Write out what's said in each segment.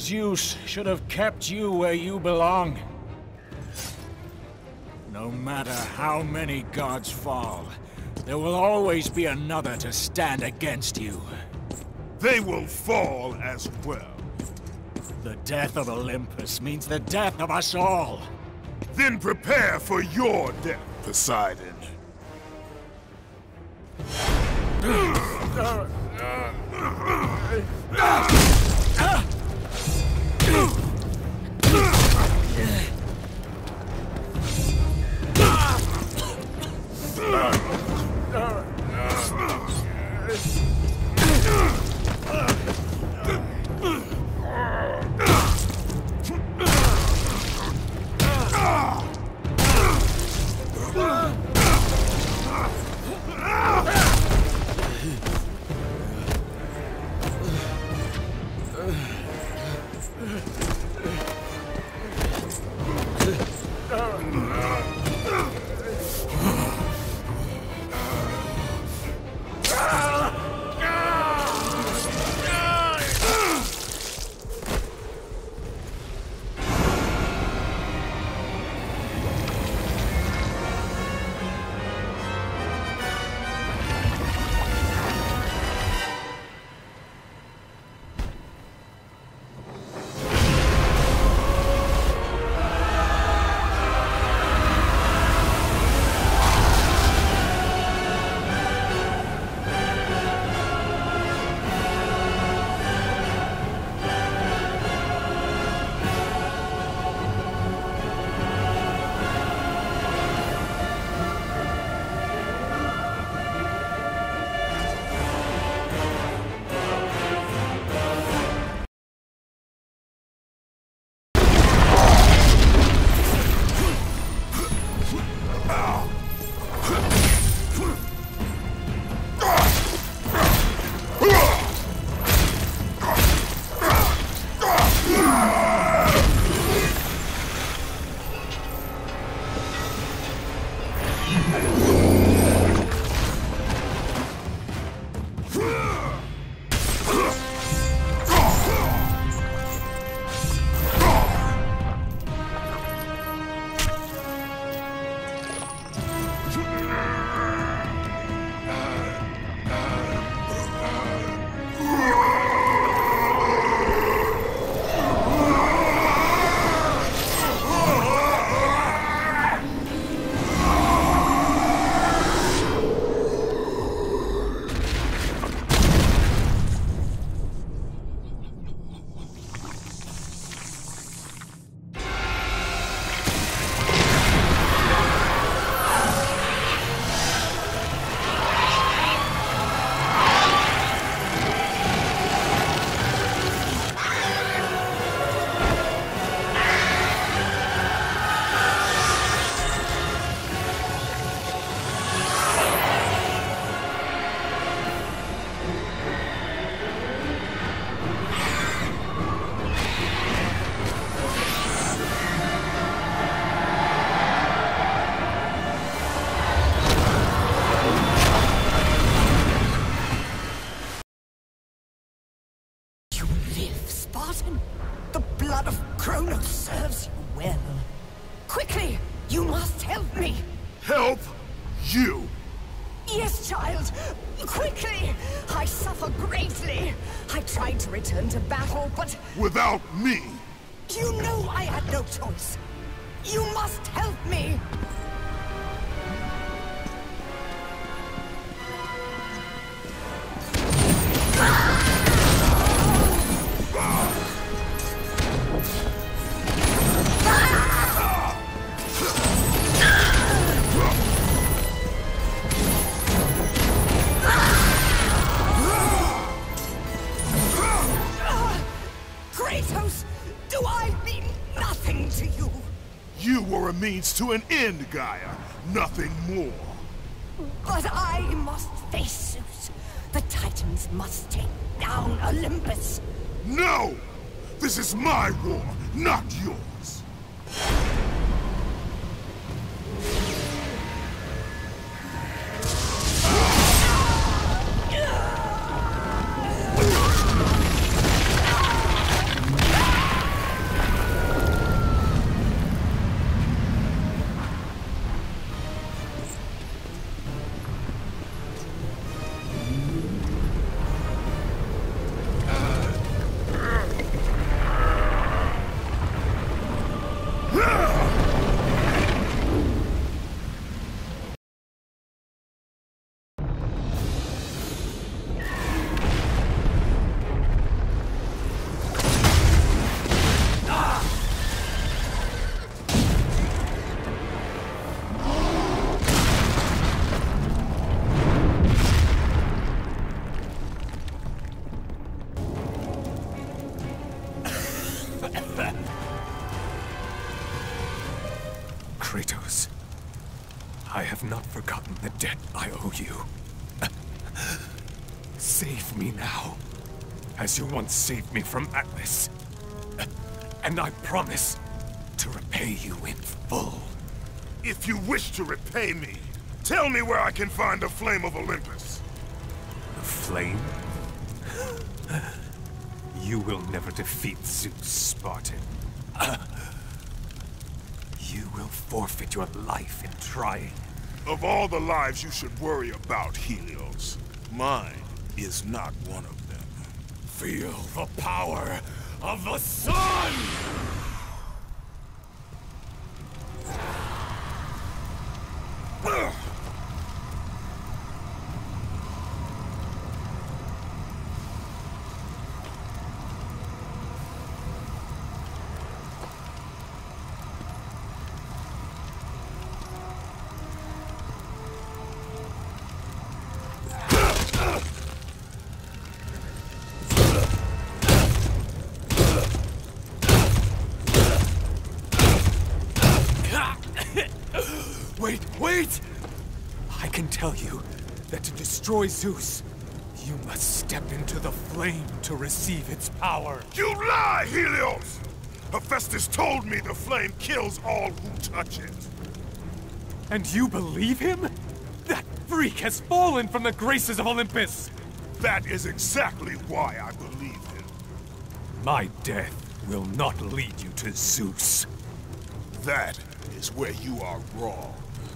Zeus should have kept you where you belong. No matter how many gods fall, there will always be another to stand against you. They will fall as well. The death of Olympus means the death of us all. Then prepare for your death, Poseidon. The blood of Kronos serves you well. Quickly, you must help me. Help you? Yes, child. Quickly! I suffer greatly. I tried to return to battle, but... Without me? You know I had no choice. You must help me. Kratos, do I mean nothing to you? You were a means to an end, Gaia. Nothing more. But I must face Zeus. The Titans must take down Olympus. No! This is my war, not yours. beg you. Save me now, as you once saved me from Atlas. And I promise to repay you in full. If you wish to repay me, tell me where I can find the Flame of Olympus. The flame? You will never defeat Zeus, Spartan. You will forfeit your life in trying. Of all the lives you should worry about, Helios, mine is not one of them. Feel the power of the sun! Wait! I can tell you that to destroy Zeus, you must step into the flame to receive its power. You lie, Helios! Hephaestus told me the flame kills all who touch it. And you believe him? That freak has fallen from the graces of Olympus! That is exactly why I believe him. My death will not lead you to Zeus. That is where you are wrong.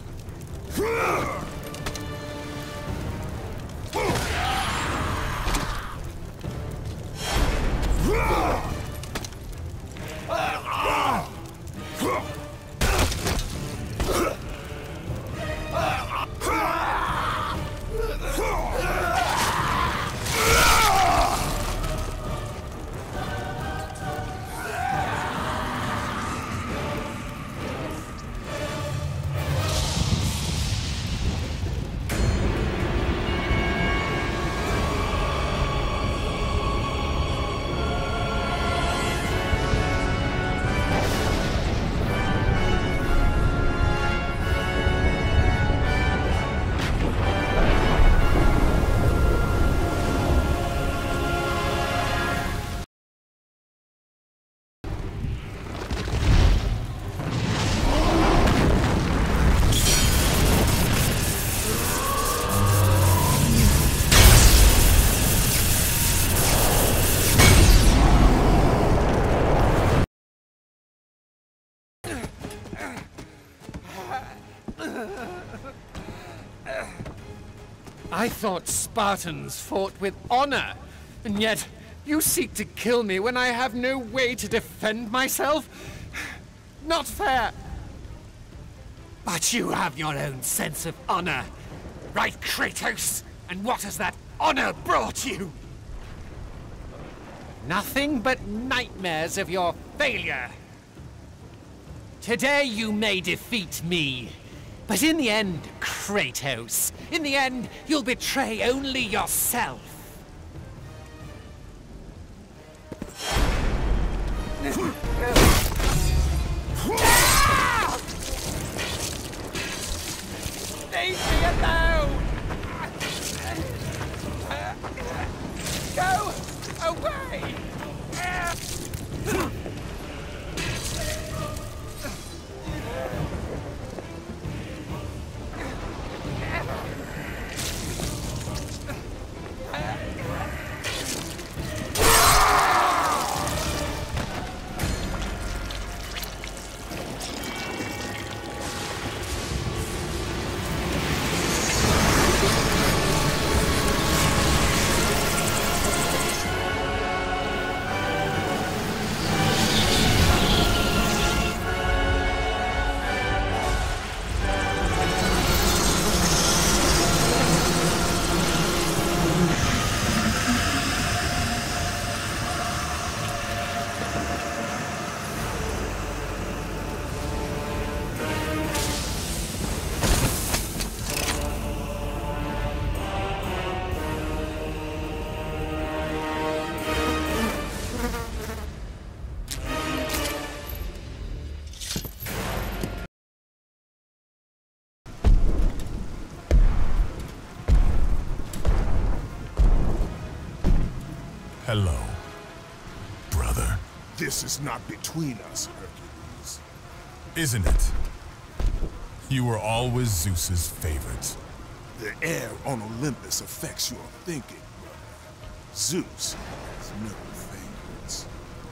I thought Spartans fought with honor, and yet you seek to kill me when I have no way to defend myself? Not fair! But you have your own sense of honor, right, Kratos? And what has that honor brought you? Nothing but nightmares of your failure. Today you may defeat me, but in the end, Kratos, in the end, you'll betray only yourself. Leave me alone! Go away! Hello, brother. This is not between us, Hercules. Isn't it? You were always Zeus's favorite. The air on Olympus affects your thinking, brother. Zeus has no favorites.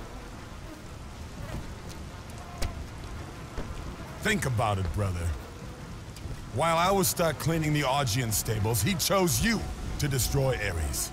Think about it, brother. While I was stuck cleaning the Augean stables, he chose you to destroy Ares.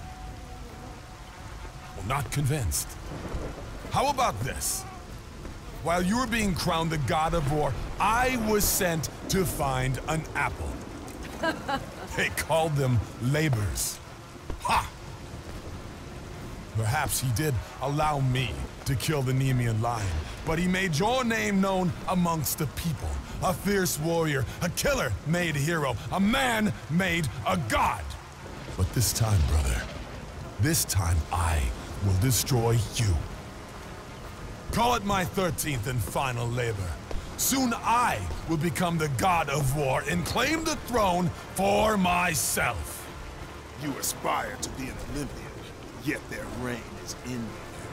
Well, not convinced. How about this? While you were being crowned the god of war, I was sent to find an apple. They called them labors. Ha! Perhaps he did allow me to kill the Nemean lion, but he made your name known amongst the people. A fierce warrior, a killer made hero, a man made a god. But this time, brother, this time I will destroy you. Call it my 13th and final labor. Soon I will become the god of war and claim the throne for myself. You aspire to be an Olympian, yet their reign is in you.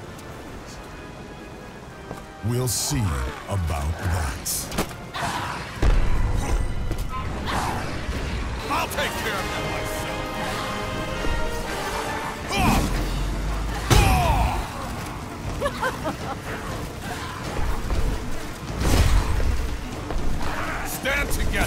We'll see about that. I'll take care of that myself. Stand together.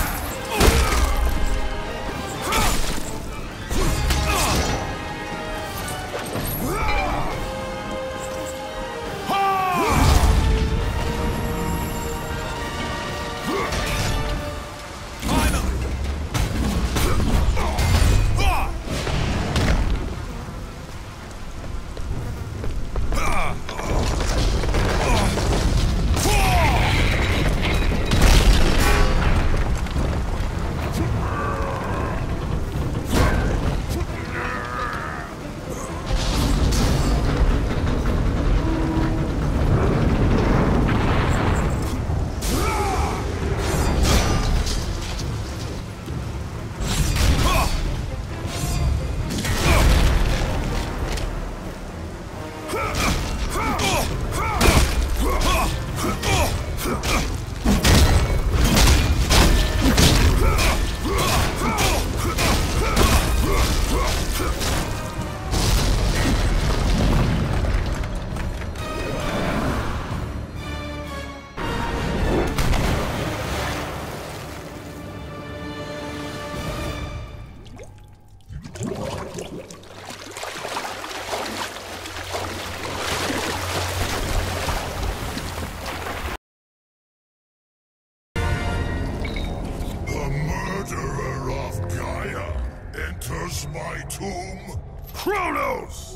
My tomb? Kronos!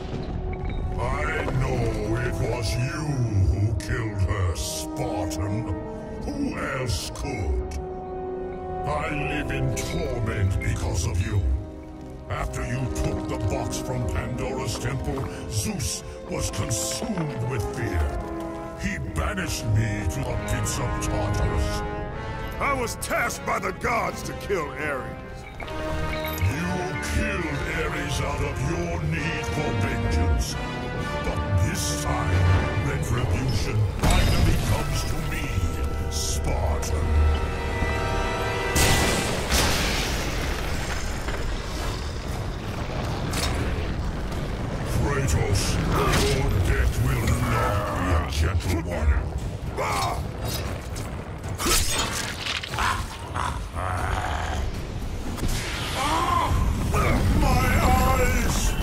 I know it was you who killed her, Spartan. Who else could? I live in torment because of you. After you took the box from Pandora's temple, Zeus was consumed with fear. He banished me to the pits of Tartarus. I was tasked by the gods to kill Ares. You killed Ares out of your need for vengeance. But this time, retribution finally comes to me, Spartan. Kratos, your death will not be a gentle one. My eyes!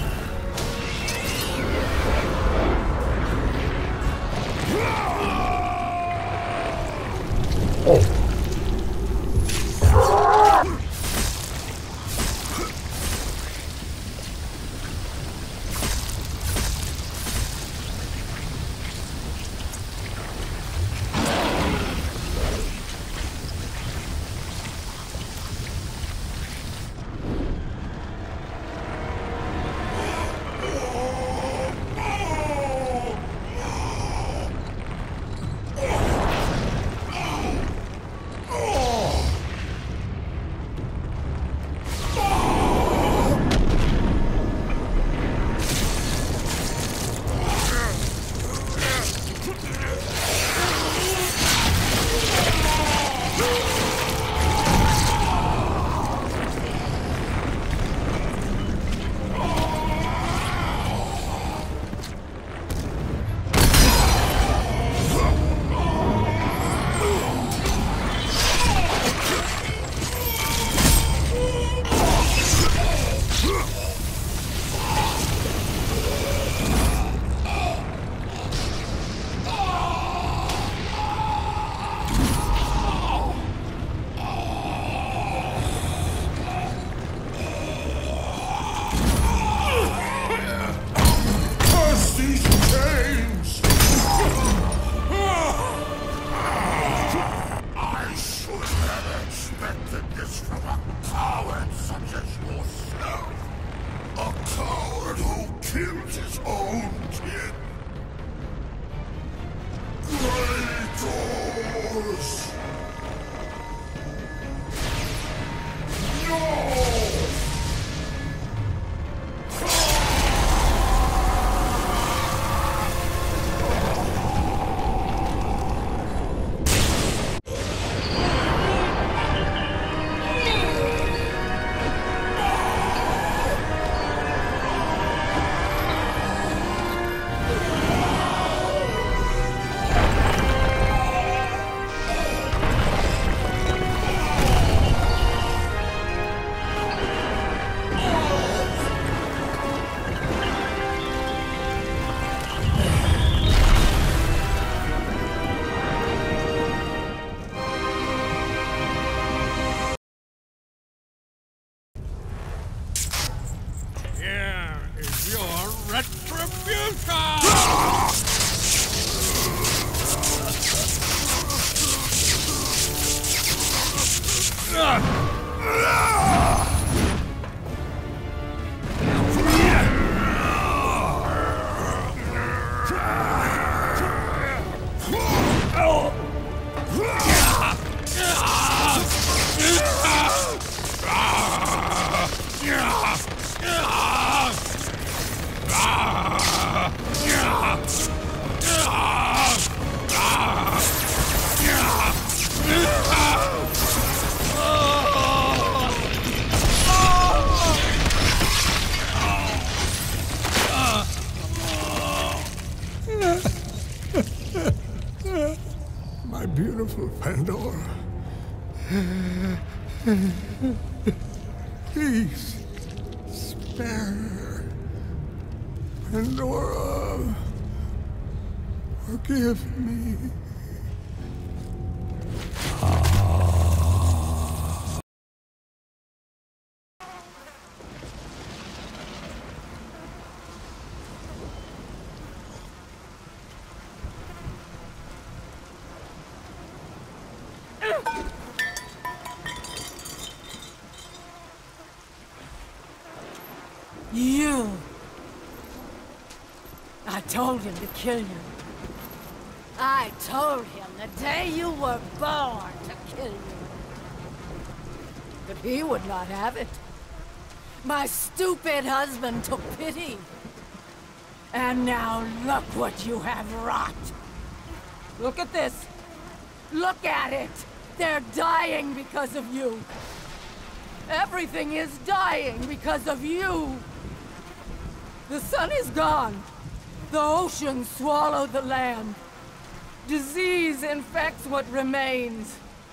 killed his own kin. Kratos! No! Here is your retribution! My beautiful Pandora. Please, spare her. Pandora, forgive me. You! I told him to kill you. I told him the day you were born to kill you. But he would not have it. My stupid husband took pity. And now look what you have wrought. Look at this. Look at it. They're dying because of you. Everything is dying because of you. The sun is gone. The ocean swallowed the land. Disease infects what remains.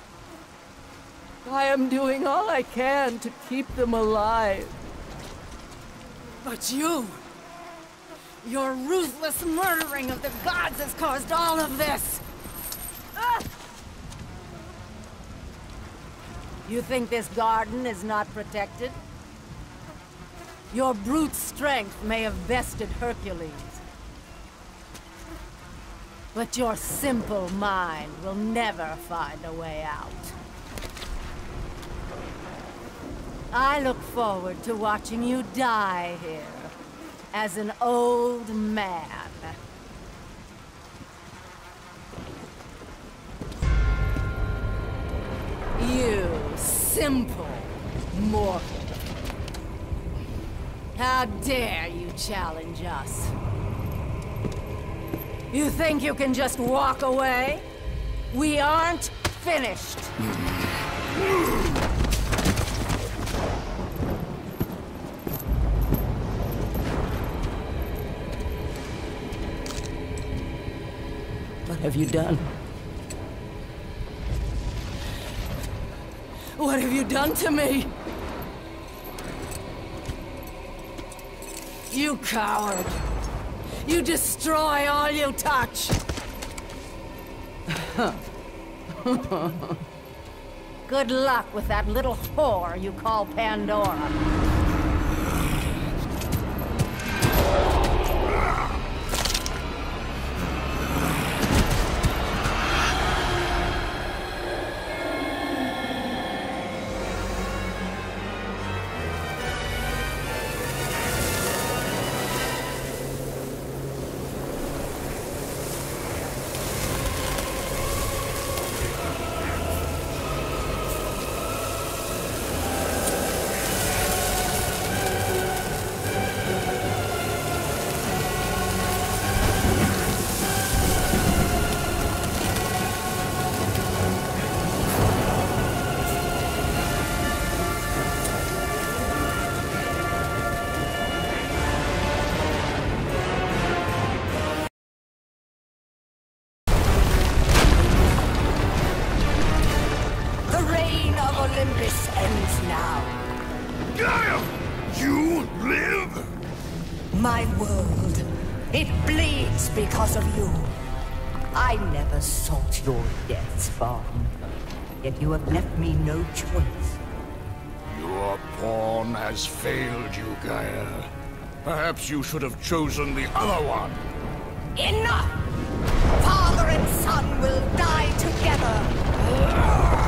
I am doing all I can to keep them alive. But you, your ruthless murdering of the gods has caused all of this. Ah! You think this garden is not protected? Your brute strength may have bested Hercules. But your simple mind will never find a way out. I look forward to watching you die here, as an old man. You simple mortal. How dare you challenge us? You think you can just walk away? We aren't finished. What have you done? What have you done to me? You coward! You destroy all you touch! Good luck with that little whore you call Pandora. you live? My world, it bleeds because of you. I never sought your death, Spartan. Yet you have left me no choice. Your pawn has failed you, Gaia. Perhaps you should have chosen the other one. Enough! Father and son will die together.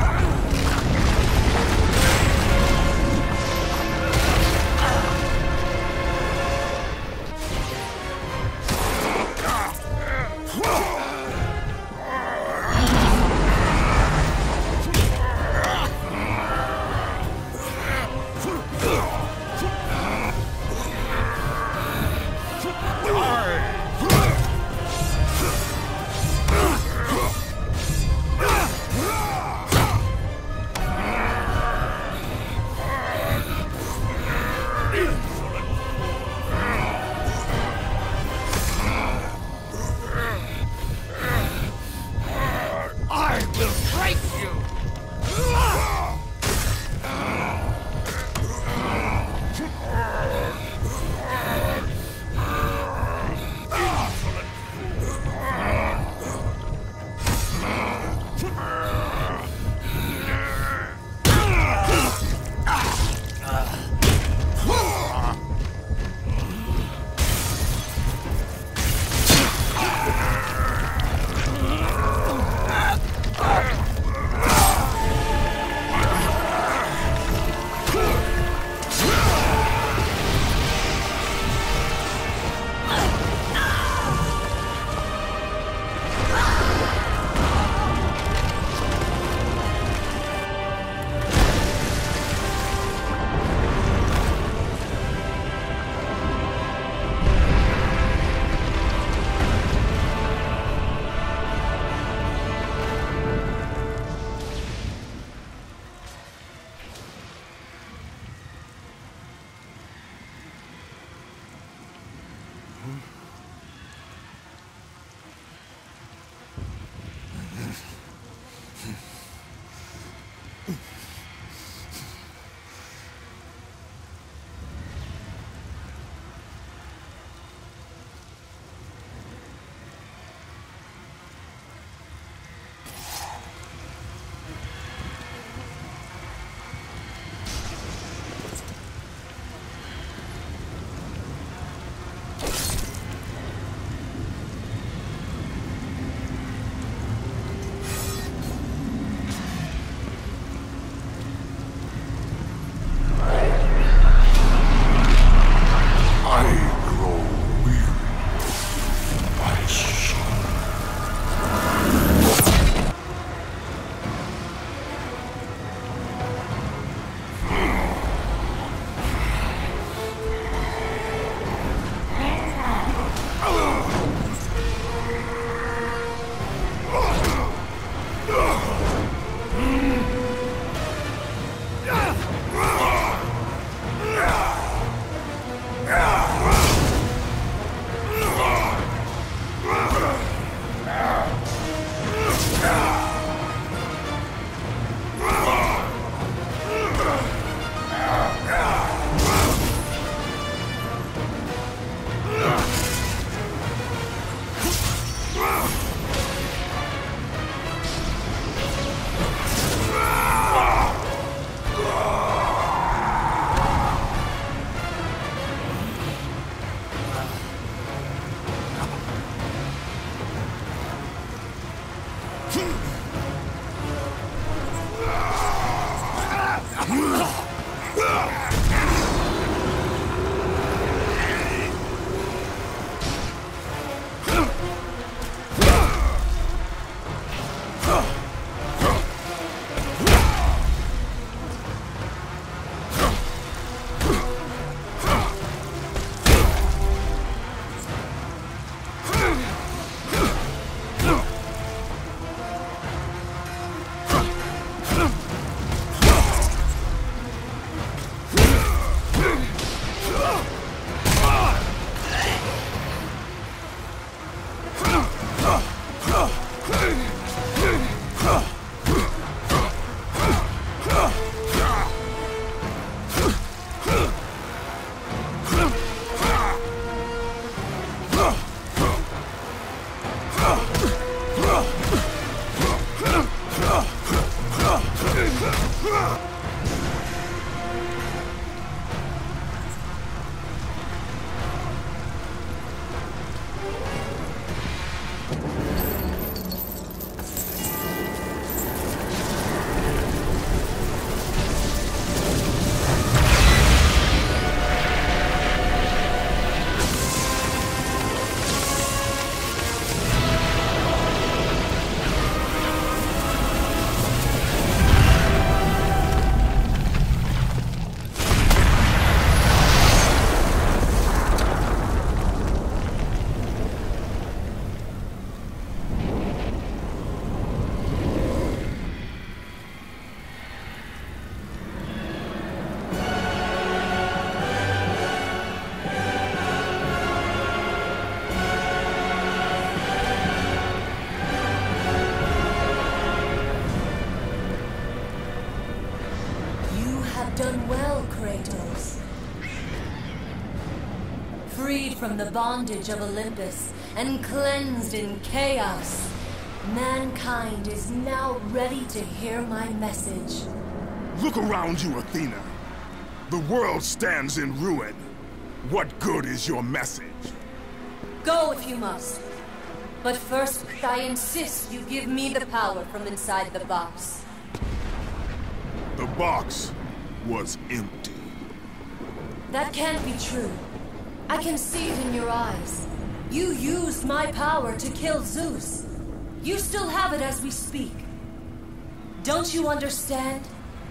freed from the bondage of Olympus and cleansed in chaos, mankind is now ready to hear my message. Look around you, Athena. The world stands in ruin. What good is your message? Go if you must. But first, I insist you give me the power from inside the box. The box was empty. That can't be true. I can see it in your eyes. You used my power to kill Zeus. You still have it as we speak. Don't you understand?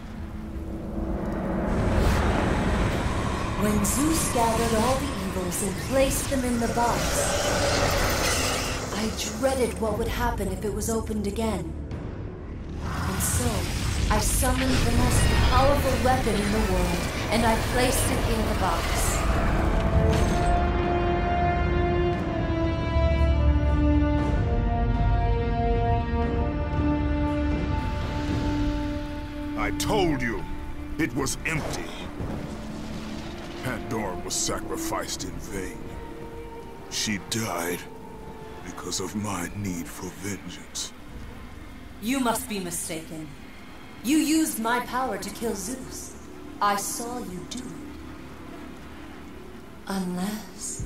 When Zeus gathered all the evils and placed them in the box, I dreaded what would happen if it was opened again. And so, I summoned the most powerful weapon in the world, and I placed it in the box. I told you, it was empty. Pandora was sacrificed in vain. She died because of my need for vengeance. You must be mistaken. You used my power to kill Zeus. I saw you do it. Unless...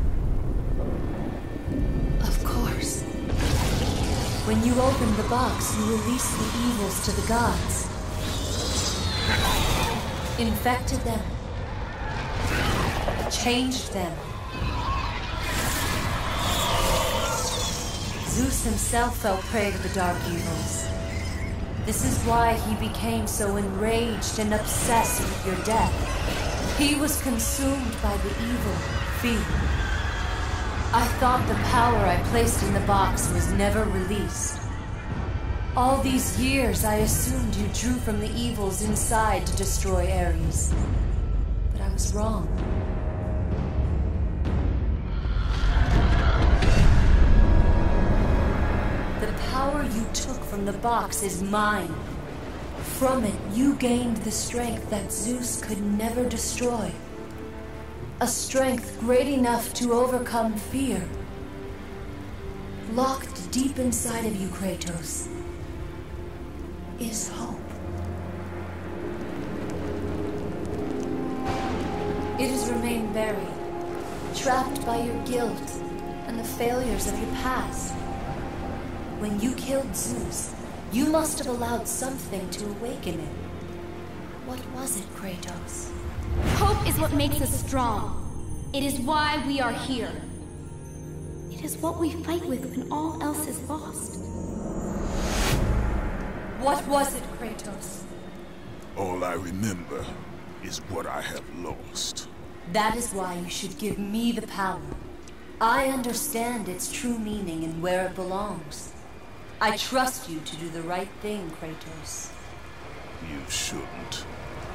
Of course. When you opened the box, you released the evils to the gods. Infected them. Changed them. Zeus himself fell prey to the dark evils. This is why he became so enraged and obsessed with your death. He was consumed by the evil, fear. I thought the power I placed in the box was never released. All these years, I assumed you drew from the evils inside to destroy Ares. But I was wrong. The power you took from the box is mine. From it, you gained the strength that Zeus could never destroy. A strength great enough to overcome fear. Locked deep inside of you, Kratos, is hope. It has remained buried, trapped by your guilt and the failures of your past. When you killed Zeus, you must have allowed something to awaken it. What was it, Kratos? Hope is what makes us strong. It is why we are here. It is what we fight with when all else is lost. What was it, Kratos? All I remember is what I have lost. That is why you should give me the power. I understand its true meaning and where it belongs. I trust you to do the right thing, Kratos. You shouldn't.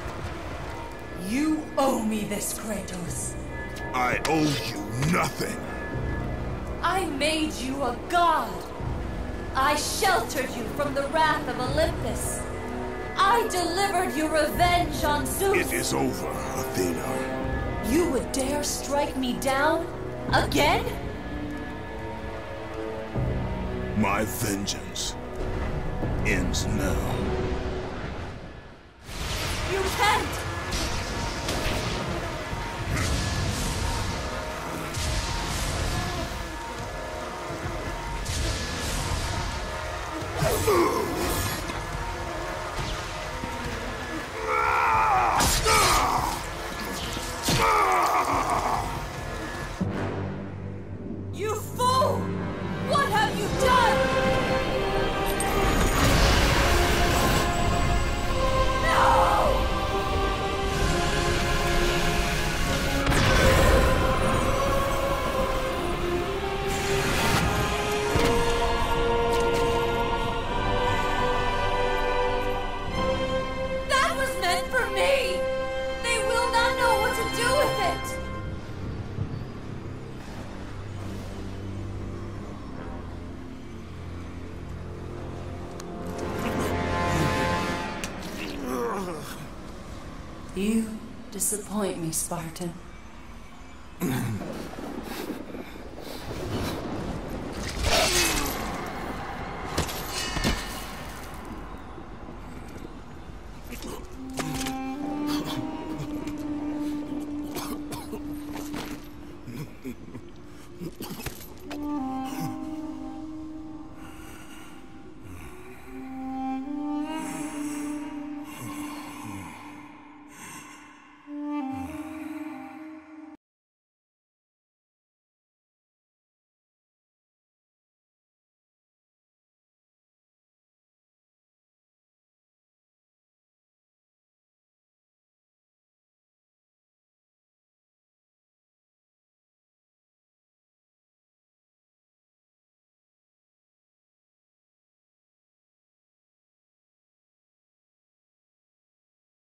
You owe me this, Kratos. I owe you nothing. I made you a god. I sheltered you from the wrath of Olympus. I delivered you revenge on Zeus. It is over, Athena. You would dare strike me down? Again? My vengeance ends now. You can't! You fool! What have you done? No! That was meant for me! They will not know what to do with it! You disappoint me, Spartan.